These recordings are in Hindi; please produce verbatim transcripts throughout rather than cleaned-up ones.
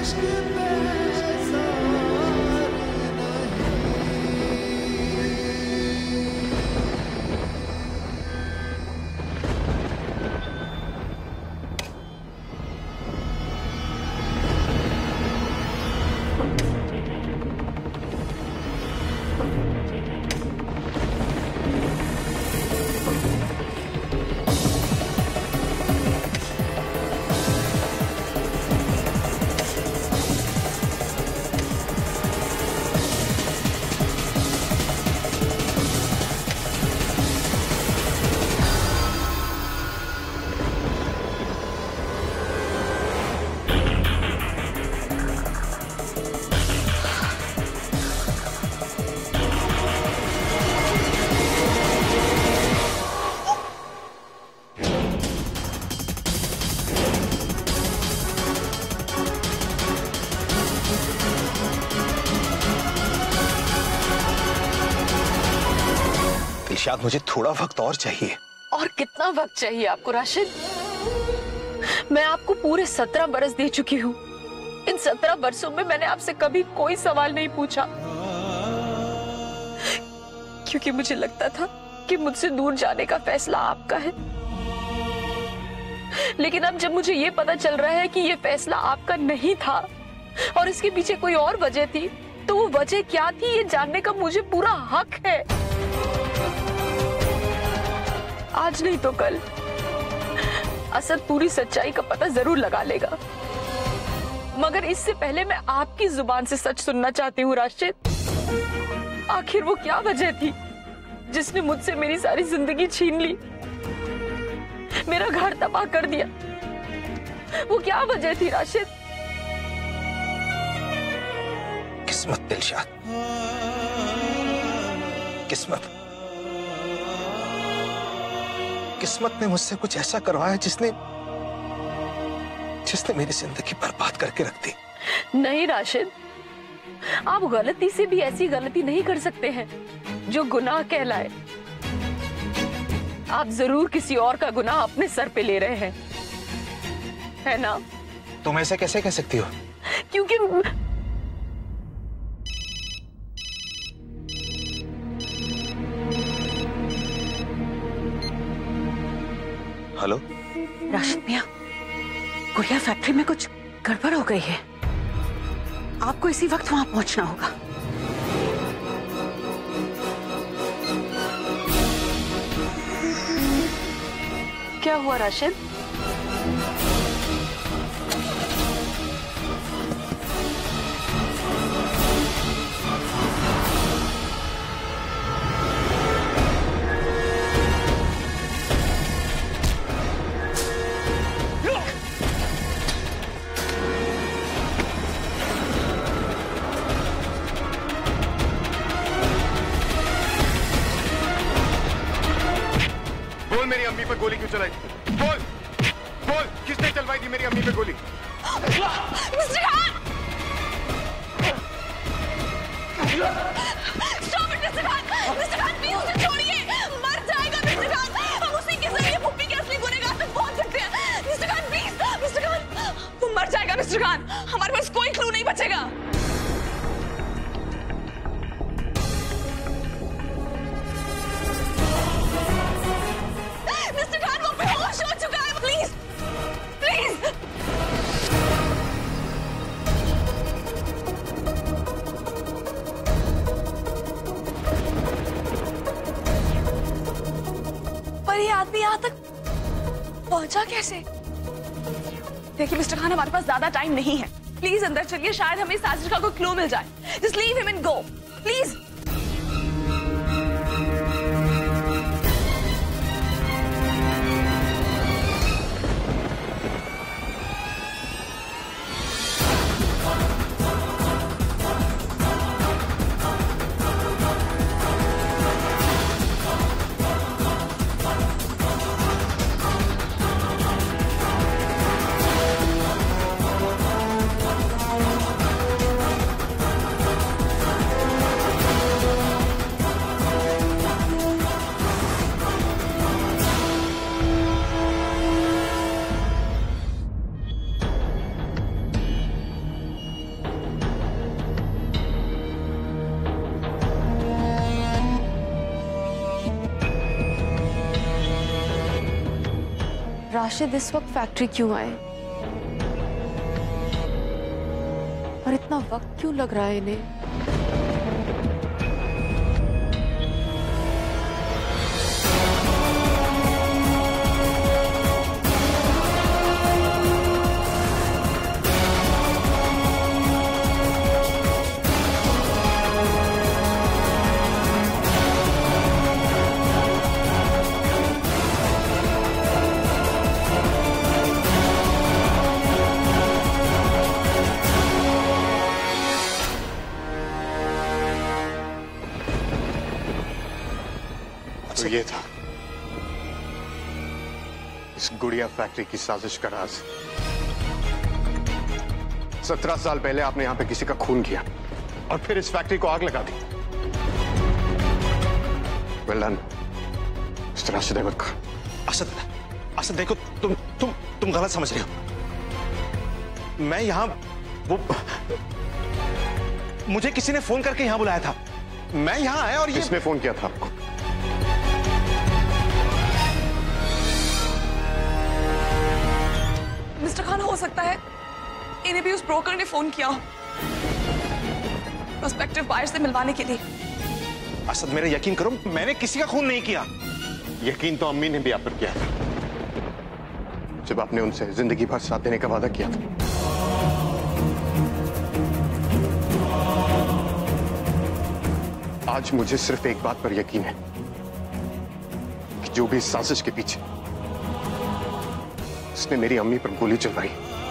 शायद मुझे थोड़ा वक्त और चाहिए। और कितना वक्त चाहिए आपको राशिद? मैं आपको पूरे सत्रह बरस दे चुकी हूँ। इन सत्रह बरसों में मैंने आपसे कभी कोई सवाल नहीं पूछा, क्योंकि मुझे लगता था कि मुझसे दूर जाने का फैसला आपका है। लेकिन अब जब मुझे ये पता चल रहा है कि ये फैसला आपका नहीं था और इसके पीछे कोई और वजह थी, तो वो वजह क्या थी ये जानने का मुझे पूरा हक है। आज नहीं तो कल असद पूरी सच्चाई का पता जरूर लगा लेगा, मगर इससे पहले मैं आपकी जुबान से सच सुनना चाहती हूँ राशिद। आखिर वो क्या वजह थी जिसने मुझसे मेरी सारी जिंदगी छीन ली, मेरा घर तबाह कर दिया? वो क्या वजह थी राशिद? किस्मत दिलशाद, किस्मत किस्मत ने मुझसे कुछ ऐसा करवाया जिसने जिसने मेरी जिंदगी बर्बाद करके रख दी। नहीं राशिद, आप गलती से भी ऐसी गलती नहीं कर सकते हैं जो गुनाह कहलाए। आप जरूर किसी और का गुनाह अपने सर पे ले रहे हैं, है ना? तुम ऐसे कैसे कह सकती हो? क्योंकि हेलो राशिद मियां, गुड़िया फैक्ट्री में कुछ गड़बड़ हो गई है। आपको इसी वक्त वहां पहुंचना होगा। क्या हुआ राशिद? मेरी अम्मी पे गोली क्यों चलाई? बोल बोल, किसने चलवाई थी मेरी अम्मी पे गोली? Mister Khan! Stop it, mister Khan! Mister Khan, please उसे छोड़िए! मर जाएगा मिस्टर खान! हम उसी के जरिए फूफी के असली गुनहगार तक पहुंच सकते हैं। Mister Khan please! Mister Khan, वो मर जाएगा मिस्टर खान! हमारे पास कोई क्लू नहीं बचेगा। ये आदमी यहाँ तक पहुंचा कैसे? देखिए मिस्टर खान, हमारे पास ज्यादा टाइम नहीं है। प्लीज अंदर चलिए, शायद हमें साजिश का कोई क्लू मिल जाए। Just leave him and go please. Rashid इस वक्त फैक्ट्री क्यों आए और इतना वक्त क्यों लग रहा है इन्हें? तो ये था इस गुड़िया फैक्ट्री की साजिश का राज। सत्रह साल पहले आपने यहां पे किसी का खून किया और फिर इस फैक्ट्री को आग लगा दी। Well done mister Rashid Ahmed Khan. Asad, Asad देखो, तुम तुम तुम गलत समझ रहे हो। मैं यहां वो मुझे किसी ने फोन करके यहां बुलाया था। मैं यहां आया और ये किसने फोन किया था आपको? मिस्टर खान, हो सकता है इन्हें भी उस ब्रोकर ने फोन किया प्रोस्पेक्टिव बायर से मिलवाने के लिए। असद मेरा यकीन करो, मैंने किसी का खून नहीं किया। यकीन तो अम्मी ने भी आप पर किया था जब आपने उनसे जिंदगी भर साथ देने का वादा किया था। आज मुझे सिर्फ एक बात पर यकीन है कि जो भी साजिश के पीछे, उसने मेरी अम्मी पर गोली चलवाई।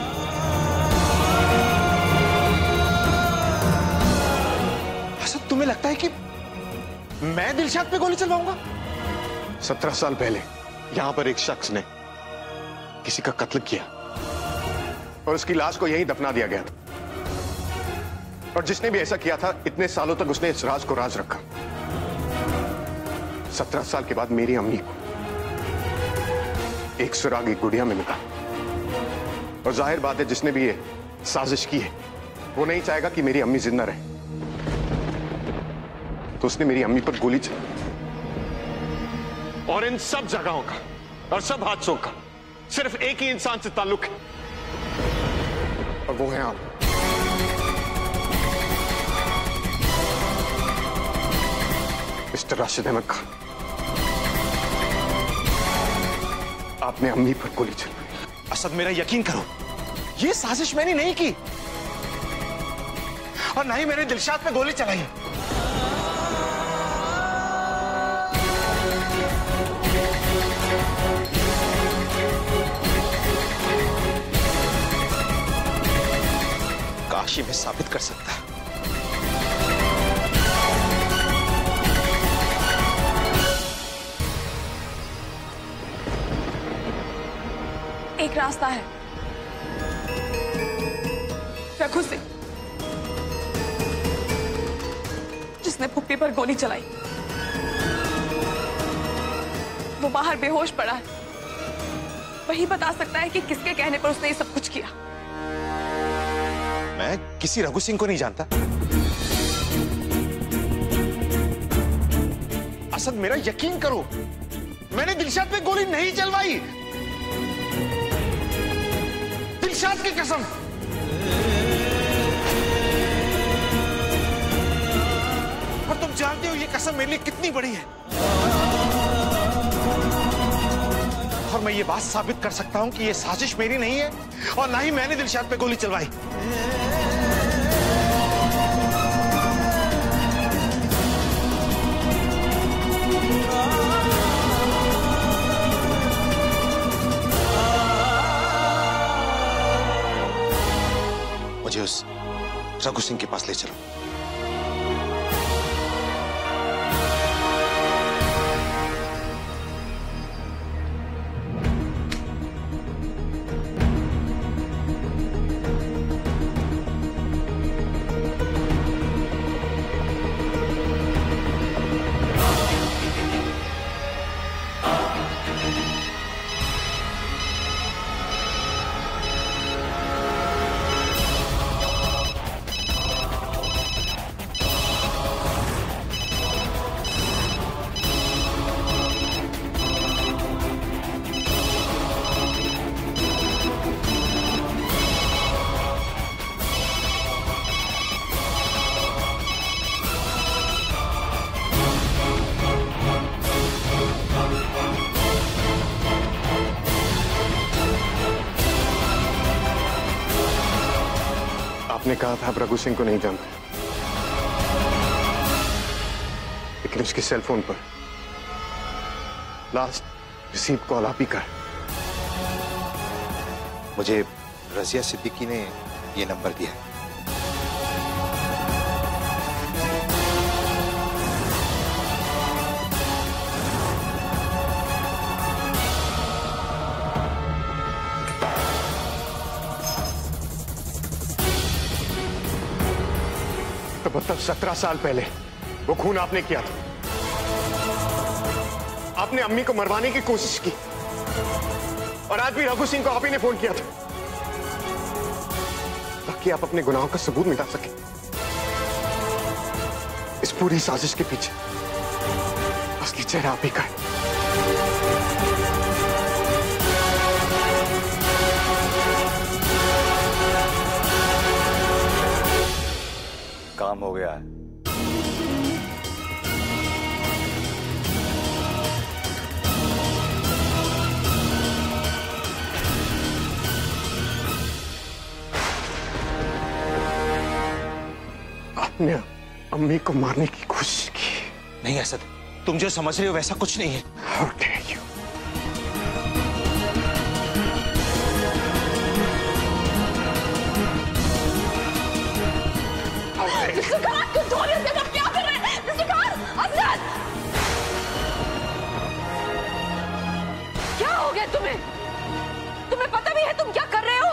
असद तुम्हें लगता है कि मैं दिलशाद पे गोली चलवाऊंगा? सत्रह साल पहले यहां पर एक शख्स ने किसी का कत्ल किया और उसकी लाश को यहीं दफना दिया गया था। और जिसने भी ऐसा किया था, इतने सालों तक उसने इस राज को राज रखा। सत्रह साल के बाद मेरी अम्मी को एक सुराग एक गुड़िया में मिला। और जाहिर बात है, जिसने भी ये साजिश की है वो नहीं चाहेगा कि मेरी अम्मी जिंदा रहे, तो उसने मेरी अम्मी पर गोली चलाई। और इन सब जगहों का और सब हादसों का सिर्फ एक ही इंसान से ताल्लुक है, और वो है आप। मिस्टर राशिद अहमद खान, आपने अम्मी पर गोली चलाई। असद मेरा यकीन करो, ये साजिश मैंने नहीं की और ना ही मैंने दिलशाद पे गोली चलाई। काशी में साबित कर सकता है। एक रास्ता है, रघु सिंह, जिसने फुप्पी पर गोली चलाई, वो बाहर बेहोश पड़ा है। वही बता सकता है कि किसके कहने पर उसने ये सब कुछ किया। मैं किसी रघु सिंह को नहीं जानता। असद मेरा यकीन करो, मैंने दिलशाद पे गोली नहीं चलवाई। दिलशाद की कसम। और तुम जानते हो ये कसम मेरे लिए कितनी बड़ी है। और मैं ये बात साबित कर सकता हूं कि ये साजिश मेरी नहीं है और ना ही मैंने दिलशाद पे गोली चलवाई। मुझे उस रघु सिंह के पास ले चलो। आपने कहा था आप रघु सिंह को नहीं जानते, लेकिन उसके सेल फोन पर लास्ट रिसीव कॉल आप ही का है। मुझे रजिया सिद्दीकी ने ये नंबर दिया है। तो मतलब सत्रह साल पहले वो खून आपने किया था। आपने अम्मी को मरवाने की कोशिश की और आज भी रघु सिंह को आप ही ने फोन किया था ताकि आप अपने गुनाहों का सबूत मिटा सके। इस पूरी साजिश के पीछे असली चेहरा आप ही का है। काम हो गया है। आपने अम्मी को मारने की कोशिश की। नहीं असद, तुम जो समझ रहे हो वैसा कुछ नहीं है। How dare you? क्या हो गया तुम्हें? तुम्हें पता भी है तुम क्या कर रहे हो?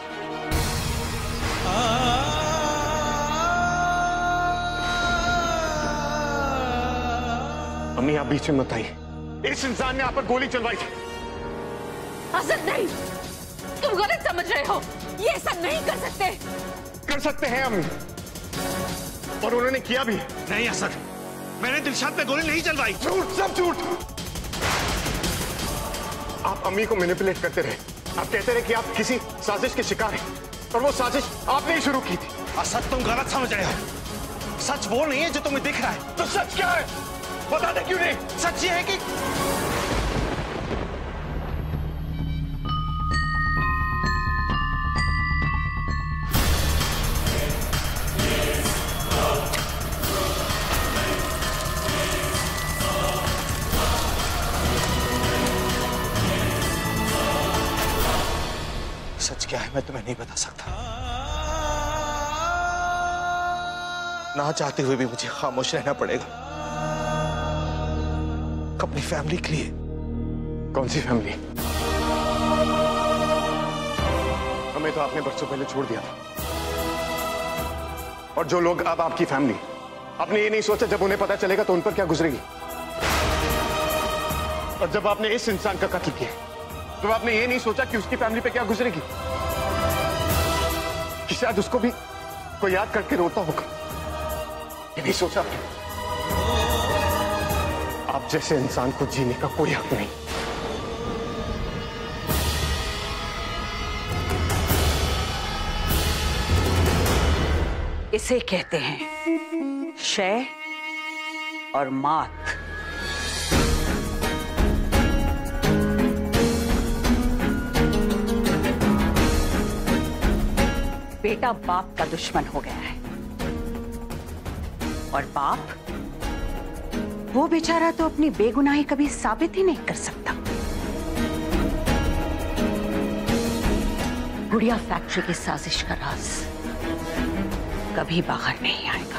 अम्मी आप बीच में मत आइए। इस इंसान ने आप पर गोली चलवाई थी। असद नहीं, तुम गलत समझ रहे हो। ये सब नहीं कर सकते। कर सकते हैं अम्मी, और उन्होंने किया भी। नहीं असद, मैंने दिलशाद पे गोली नहीं चलवाई। झूठ, सब झूठ। आप अम्मी को मैनिपुलेट करते रहे। आप कहते रहे कि आप किसी साजिश के शिकार हैं, और वो साजिश आपने ही शुरू की थी। असद तुम गलत समझ रहे हो। सच वो नहीं है जो तुम्हें दिख रहा है। तो सच क्या है? बताते क्यों नहीं? सच ये है कि सच क्या है मैं तुम्हें नहीं बता सकता। ना चाहते हुए भी मुझे खामोश रहना पड़ेगा अपनी फैमिली के लिए। कौन सी फैमिली? हमें तो आपने बरसों पहले छोड़ दिया था, और जो लोग अब आपकी फैमिली, आपने ये नहीं सोचा जब उन्हें पता चलेगा तो उन पर क्या गुजरेगी। और जब आपने इस इंसान का कत्ल किया तो आपने ये नहीं सोचा कि उसकी फैमिली पे क्या गुजरेगी, कि शायद उसको भी कोई याद करके रोता होगा। ये नहीं सोचा आपने। आप जैसे इंसान को जीने का कोई हक नहीं। इसे कहते हैं शय और मात। बेटा बाप का दुश्मन हो गया है, और बाप वो बेचारा तो अपनी बेगुनाही कभी साबित ही नहीं कर सकता। गुड़िया फैक्ट्री की साजिश का राज कभी बाहर नहीं आएगा।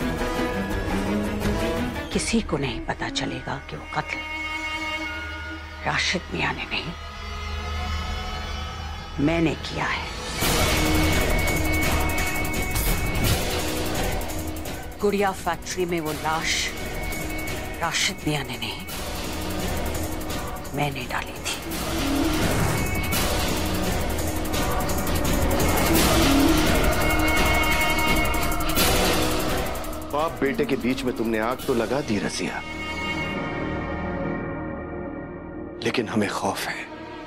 किसी को नहीं पता चलेगा कि वो कत्ल राशिद मियां ने नहीं, मैंने किया है। गुड़िया फैक्ट्री में वो लाश राशिद मियां ने नहीं, मैंने डाली थी। बाप बेटे के बीच में तुमने आग तो लगा दी रजिया, लेकिन हमें खौफ है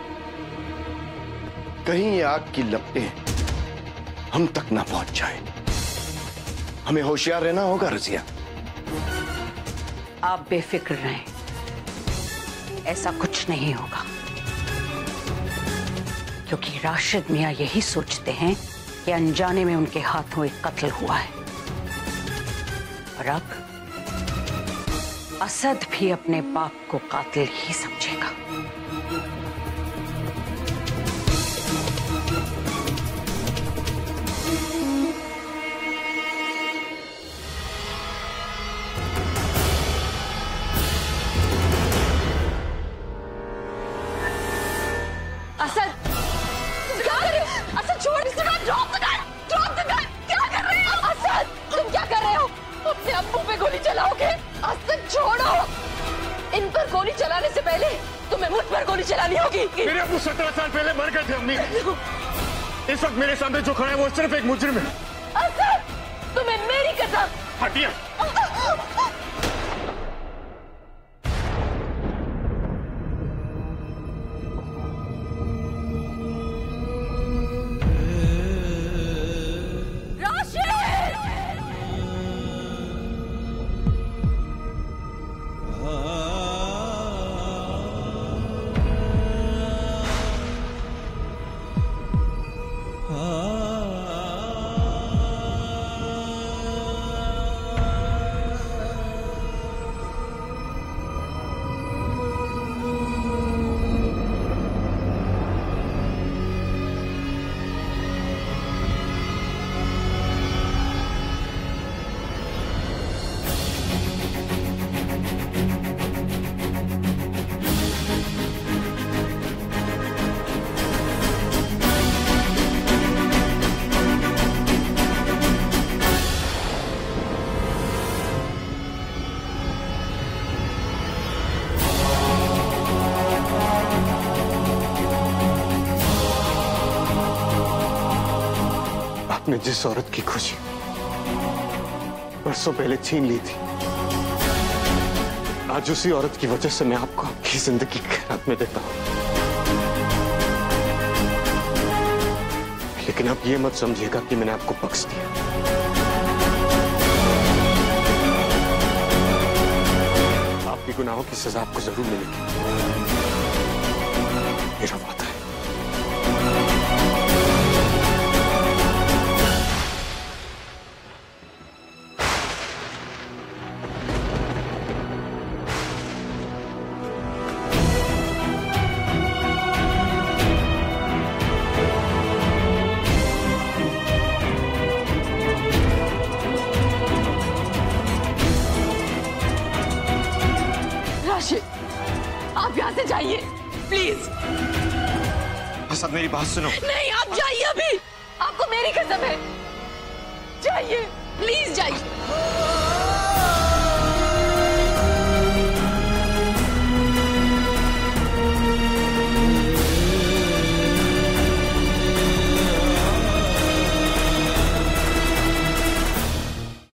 कहीं ये आग की लपटें हम तक ना पहुंच जाए। हमें होशियार रहना होगा रजिया। आप बेफिक्र रहें, ऐसा कुछ नहीं होगा, क्योंकि राशिद मियां यही सोचते हैं कि अनजाने में उनके हाथों एक कत्ल हुआ है और अब असद भी अपने बाप को कातिल ही समझेगा। असद, तुम क्या कर रहे हो? असद छोड़ इसे, drop the gun, drop the gun. क्या कर रहे हो? असद, तुम क्या कर रहे हो? अपने अब्बू पे गोली चलाओगे? असद छोड़ो। इन पर गोली चलाने से पहले तुम्हें मुझ पर गोली चलानी होगी। मेरे अब्बू सत्रह साल पहले मर गए थे अम्मी। इस वक्त मेरे सामने जो खड़ा है वो सिर्फ एक मुजरिम है। असद, तुम्हें मेरी कसम। हटिए। आपने जिस औरत की खुशी बरसों पहले छीन ली थी, आज उसी औरत की वजह से मैं आपको आपकी जिंदगी खैरात में देता हूं। लेकिन आप ये मत समझिएगा कि मैंने आपको बख्श दिया। आपके गुनाहों की सजा आपको जरूर मिलेगी, मेरा वादा है। आप यहाँ से जाइए प्लीज। असद, मेरी बात सुनो। नहीं, आप जाइए अभी। आपको मेरी कसम है, जाइए प्लीज जाइए।